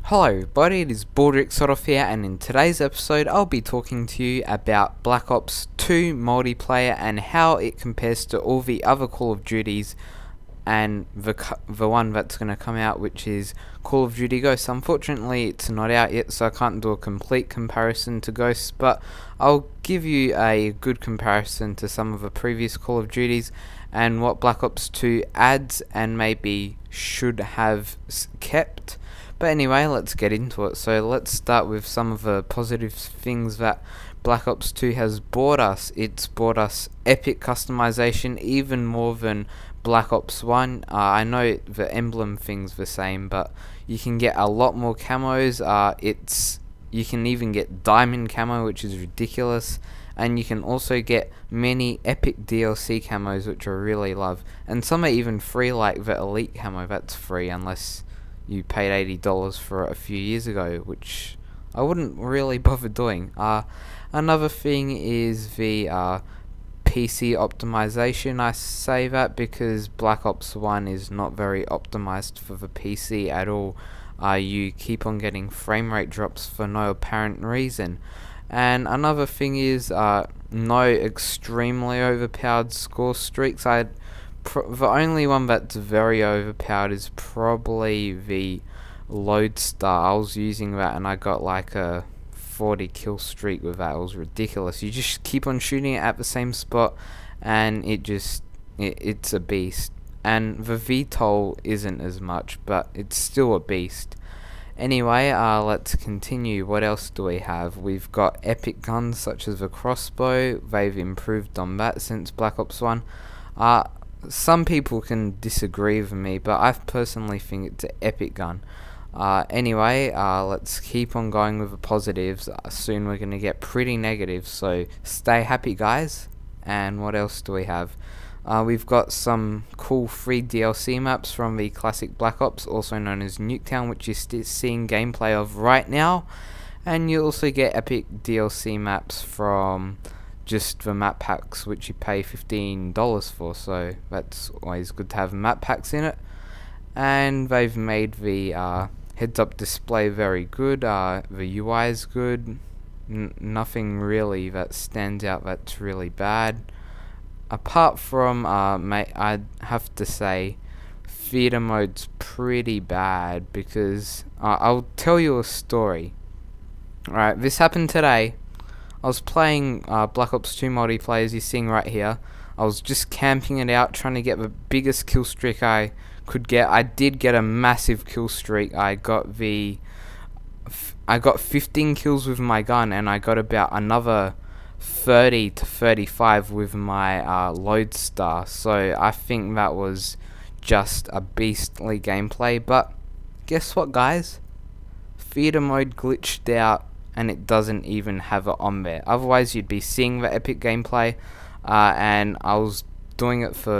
Hello everybody, it is Baldrick Sotoff here, and in today's episode I'll be talking to you about Black Ops 2 multiplayer and how it compares to all the other Call of Duties and the one that's going to come out, which is Call of Duty Ghosts. Unfortunately it's not out yet, so I can't do a complete comparison to Ghosts, but I'll give you a good comparison to some of the previous Call of Duties and what Black Ops 2 adds and maybe should have kept. But anyway, let's get into it. So let's start with some of the positive things that Black Ops 2 has brought us. It's brought us epic customization, even more than Black Ops 1. I know the emblem thing's the same, but you can get a lot more camos. You can even get diamond camo, which is ridiculous. And you can also get many epic DLC camos, which I really love. And some are even free, like the elite camo. That's free unless you paid $80 for it a few years ago, which I wouldn't really bother doing. Another thing is the PC optimization. I say that because Black Ops 1 is not very optimized for the PC at all. You keep on getting frame rate drops for no apparent reason. And another thing is no extremely overpowered score streaks. The only one that's very overpowered is probably the Lodestar. I was using that and I got like a 40 kill streak with that. It was ridiculous. You just keep on shooting it at the same spot and it's a beast. And the VTOL isn't as much, but it's still a beast. Anyway, let's continue. What else do we have? We've got epic guns such as the crossbow. They've improved on that since Black Ops 1. Some people can disagree with me, but I personally think it's an epic gun. Anyway, let's keep on going with the positives. Soon we're going to get pretty negative, so stay happy guys. And what else do we have? We've got some cool free DLC maps from the classic Black Ops, also known as Nuketown, which you're seeing gameplay of right now. And you also get epic DLC maps from just the map packs, which you pay $15 for, so that's always good to have map packs in it. And they've made the heads up display very good. The UI is good. Nothing really that stands out that's really bad, apart from I'd have to say theater mode's pretty bad, because I'll tell you a story. Alright, this happened today. I was playing Black Ops 2 multiplayer, as you're seeing right here. I was just camping it out, trying to get the biggest kill streak I could get. I did get a massive kill streak. I got 15 kills with my gun, and I got about another 30 to 35 with my Lodestar. So I think that was just a beastly gameplay. But guess what, guys? Theater mode glitched out, and it doesn't even have it on there. Otherwise you'd be seeing the epic gameplay. And I was doing it for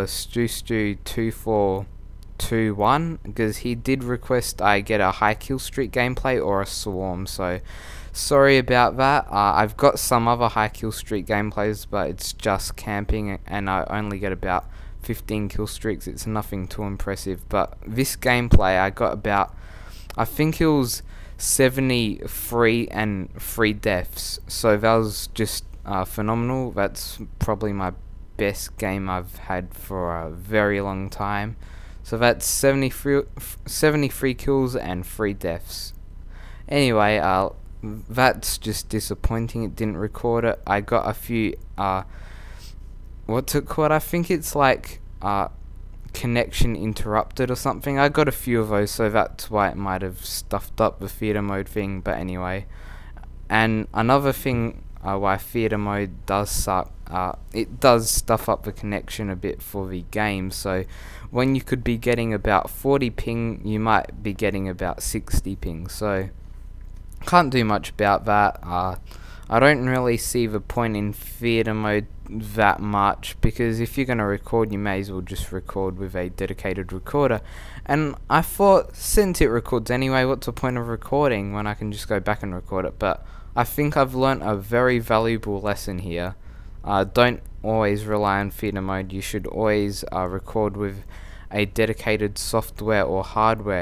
Stu2421 because he did request I get a high kill streak gameplay or a swarm, so sorry about that. I've got some other high kill streak gameplays, but it's just camping and I only get about 15 kill streaks. It's nothing too impressive, but this gameplay I got about, I think it was 73 and 3 deaths, so that was just phenomenal. That's probably my best game I've had for a very long time. So that's 73 kills and 3 deaths. Anyway, that's just disappointing. It didn't record it. I got a few what's it called? I think it's like connection interrupted or something. I got a few of those, so that's why it might have stuffed up the theater mode thing. But anyway, and another thing why theater mode does suck, it does stuff up the connection a bit for the game. So when you could be getting about 40 ping, you might be getting about 60 ping. So can't do much about that. I don't really see the point in theater mode that much, because if you're going to record, you may as well just record with a dedicated recorder. And I thought, since it records anyway, what's the point of recording when I can just go back and record it? But I think I've learnt a very valuable lesson here. Don't always rely on theater mode. You should always record with a dedicated software or hardware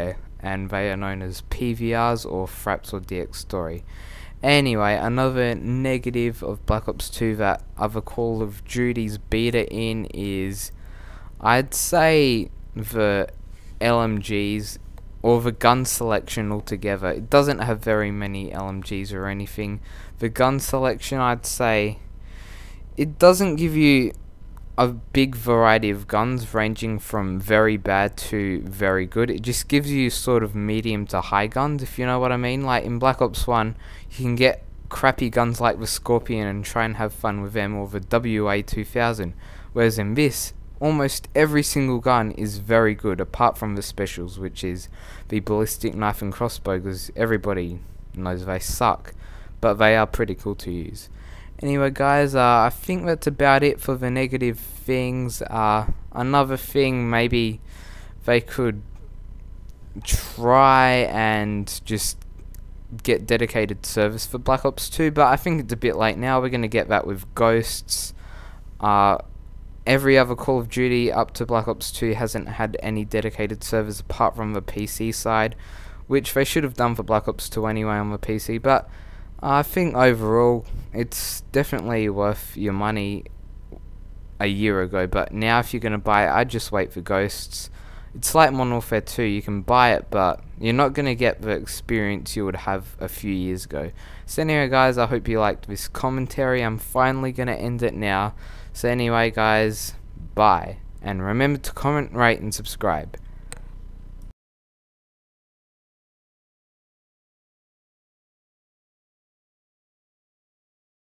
and they are known as PVRs or Fraps or DX Story. Anyway, another negative of Black Ops 2 that other Call of Duty's beta in is, I'd say, the LMGs or the gun selection altogether. It doesn't have very many LMGs or anything. The gun selection, I'd say, it doesn't give you a big variety of guns ranging from very bad to very good. It just gives you sort of medium to high guns, if you know what I mean. Like in Black Ops 1, you can get crappy guns like the Scorpion and try and have fun with them, or the WA-2000, whereas in this, almost every single gun is very good apart from the specials, which is the ballistic knife and crossbow, because everybody knows they suck, but they are pretty cool to use. Anyway guys, I think that's about it for the negative things. Another thing, maybe they could try and just get dedicated service for Black Ops 2, but I think it's a bit late now. We're going to get that with Ghosts. Every other Call of Duty up to Black Ops 2 hasn't had any dedicated servers apart from the PC side, which they should have done for Black Ops 2 anyway on the PC, but I think overall it's definitely worth your money a year ago. But now if you're going to buy it, I'd just wait for Ghosts. It's like Modern Warfare 2, you can buy it, but you're not going to get the experience you would have a few years ago. So anyway guys, I hope you liked this commentary. I'm finally going to end it now. So anyway guys, bye. And remember to comment, rate and subscribe.